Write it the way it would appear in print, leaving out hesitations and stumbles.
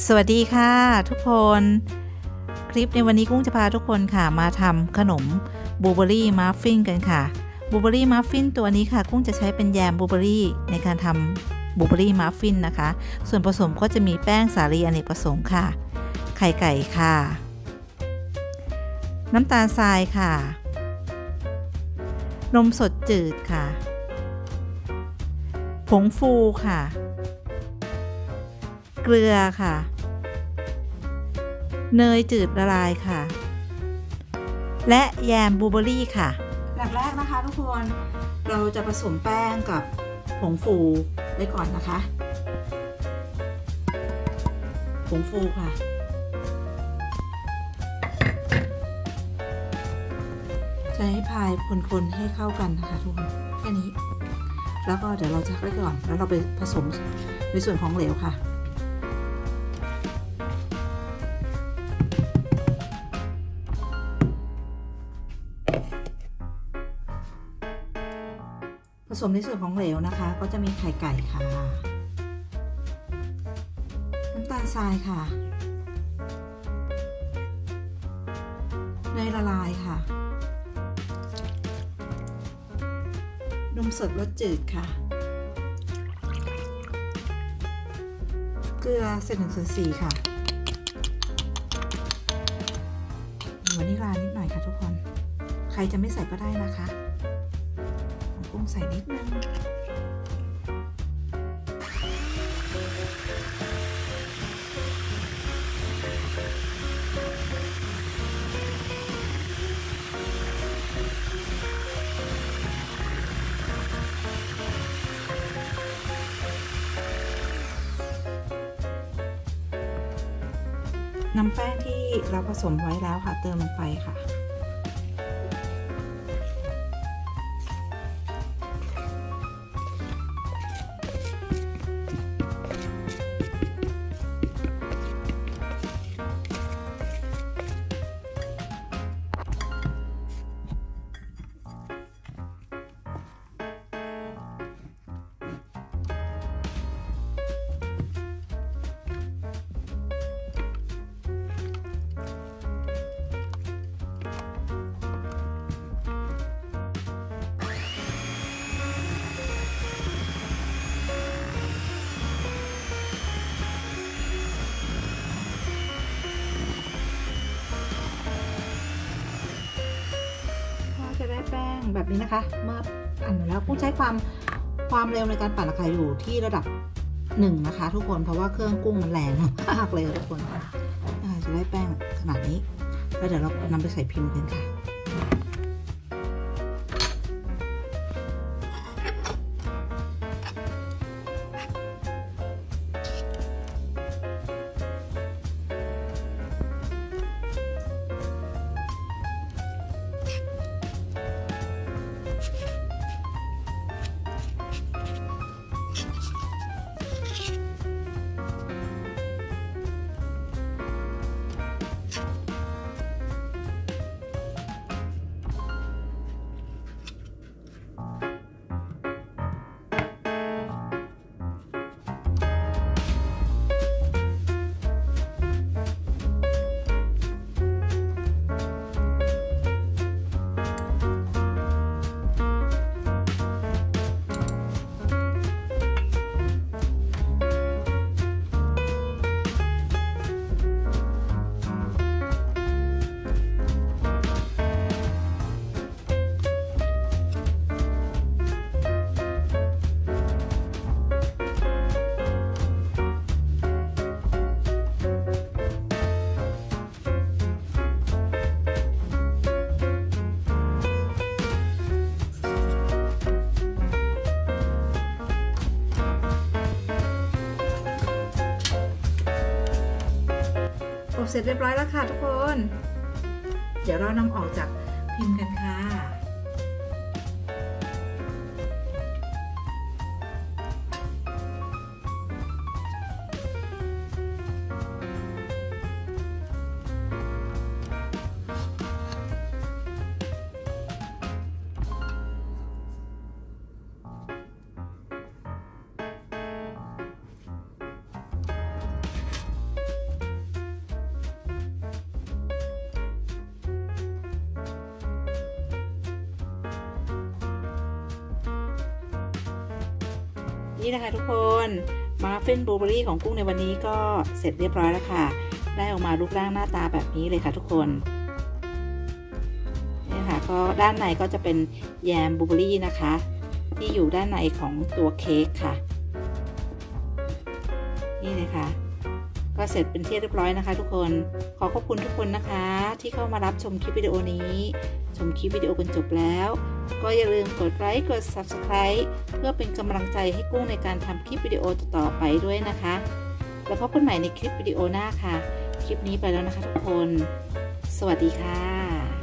สวัสดีค่ะทุกคนคลิปในวันนี้กุ้งจะพาทุกคนค่ะมาทำขนมบลูเบอรี่มัฟฟินกันค่ะบลูเบอรี่มัฟฟินตัวนี้ค่ะกุ้งจะใช้เป็นแยมบลูเบอรี่ในการทำบลูเบอรี่มัฟฟินนะคะส่วนผสมก็จะมีแป้งสาลีอเนกประสงค์ค่ะไข่ไก่ค่ะน้ำตาลทรายค่ะนมสดจืดค่ะผงฟูค่ะเกลือค่ะเนยจืดละลายค่ะและแยมบลูเบอรี่ค่ะแบบแรกนะคะทุกคนเราจะผสมแป้งกับผงฟูไว้ก่อนนะคะผงฟูค่ะใช้พายคนๆให้เข้ากันนะคะทุกคนแค่นี้แล้วก็เดี๋ยวเราจะไว้ก่อนแล้วเราไปผสมในส่วนของเหลวค่ะผสมในส่วนของเหลวนะคะก็จะมีไข่ไก่ค่ะน้ำตาลทรายค่ะเนยละลายค่ะนมสดรสจืดค่ะเกลือ1/4 ค่ะวานิลลานิดหน่อยค่ะทุกคนใครจะไม่ใส่ก็ได้นะคะกุ้งใส่นิดนึงนำแป้งที่เราผสมไว้แล้วค่ะเติมลงไปค่ะจะได้แป้งแบบนี้นะคะเมื่อปั่นแล้วกุ้งใช้ความเร็วในการปั่นนะคะอยู่ที่ระดับ1นะคะทุกคนเพราะว่าเครื่องกุ้งมันแรงมากเลยทุกคนจะได้แป้งขนาดนี้แล้วเดี๋ยวเรานำไปใส่พิมพ์กันค่ะเสร็จเรียบร้อยแล้วค่ะทุกคนเดี๋ยวเรานำออกจากพิมพ์กันค่ะนี่นะคะทุกคนมัฟฟินบลูเบอรี่ของกุ้งในวันนี้ก็เสร็จเรียบร้อยแล้วค่ะได้ออกมารูปร่างหน้าตาแบบนี้เลยค่ะทุกคนนี่ค่ะก็ด้านในก็จะเป็นแยมบลูเบอรี่นะคะที่อยู่ด้านในของตัวเค้กค่ะนี่เลยค่ะก็เสร็จเป็นที่เรียบร้อยนะคะทุกคนขอขอบคุณทุกคนนะคะที่เข้ามารับชมคลิปวิดีโอนี้ชมคลิปวิดีโอกันจบแล้วก็อย่าลืมกดไลค์กด Subscribe เพื่อเป็นกำลังใจให้กุ้งในการทำคลิปวิดีโอต่อไปด้วยนะคะแล้วพบกันใหม่ในคลิปวิดีโอหน้าค่ะคลิปนี้ไปแล้วนะคะทุกคนสวัสดีค่ะ